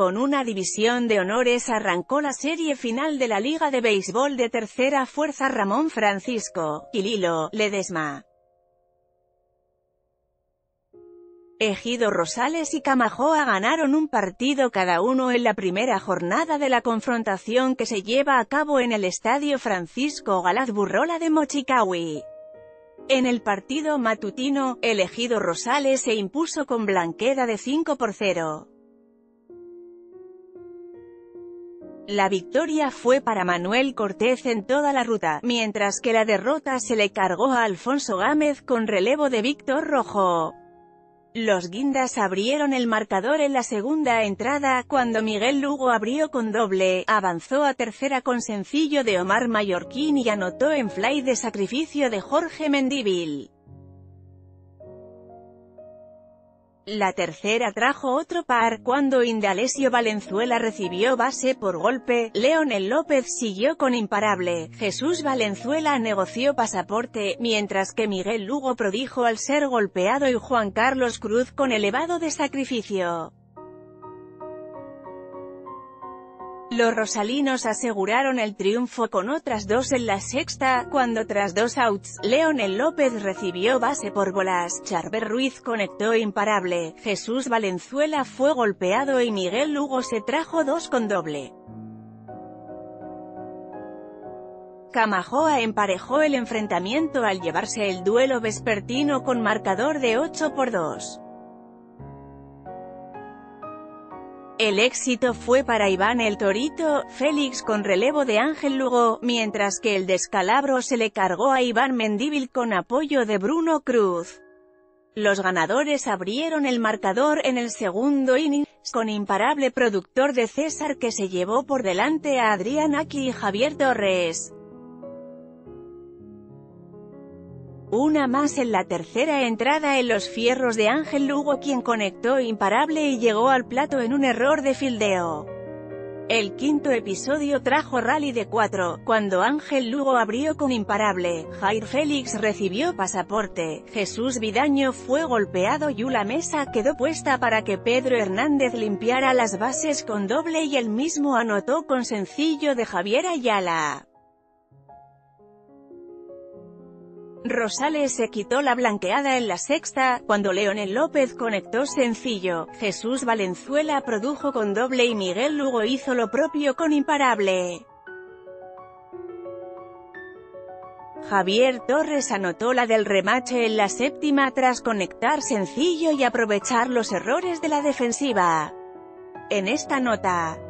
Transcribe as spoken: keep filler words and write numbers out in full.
con una división de honores arrancó la serie final de la Liga de Béisbol de Tercera Fuerza. Ramón Francisco Quililo Ledesma, Ejido Rosales y Camajoa ganaron un partido cada uno en la primera jornada de la confrontación que se lleva a cabo en el Estadio Francisco Galaz Burrola de Mochicawi. En el partido matutino, el Ejido Rosales se impuso con blanqueada de cinco por cero. La victoria fue para Manuel Cortés en toda la ruta, mientras que la derrota se le cargó a Alfonso Gámez con relevo de Víctor Rojo. Los guindas abrieron el marcador en la segunda entrada, cuando Miguel Lugo abrió con doble, avanzó a tercera con sencillo de Omar Mallorquín y anotó en fly de sacrificio de Jorge Mendívil. La tercera trajo otro par, cuando Indalecio Valenzuela recibió base por golpe, Leonel López siguió con imparable, Jesús Valenzuela negoció pasaporte, mientras que Miguel Lugo prodijo al ser golpeado y Juan Carlos Cruz con elevado de sacrificio. Los rosalinos aseguraron el triunfo con otras dos en la sexta, cuando tras dos outs, Leonel López recibió base por bolas, Charver Ruiz conectó imparable, Jesús Valenzuela fue golpeado y Miguel Lugo se trajo dos con doble. Camajoa emparejó el enfrentamiento al llevarse el duelo vespertino con marcador de ocho por dos. El éxito fue para Iván el Torito Félix con relevo de Ángel Lugo, mientras que el descalabro se le cargó a Iván Mendívil con apoyo de Bruno Cruz. Los ganadores abrieron el marcador en el segundo inning, con imparable productor de César que se llevó por delante a Adrián Aki y Javier Torres. Una más en la tercera entrada en los fierros de Ángel Lugo, quien conectó imparable y llegó al plato en un error de fildeo. El quinto episodio trajo rally de cuatro, cuando Ángel Lugo abrió con imparable, Jair Félix recibió pasaporte, Jesús Vidaño fue golpeado y una mesa quedó puesta para que Pedro Hernández limpiara las bases con doble y él mismo anotó con sencillo de Javier Ayala. Rosales se quitó la blanqueada en la sexta, cuando Leonel López conectó sencillo, Jesús Valenzuela produjo con doble y Miguel Lugo hizo lo propio con imparable. Javier Torres anotó la del remache en la séptima tras conectar sencillo y aprovechar los errores de la defensiva. En esta nota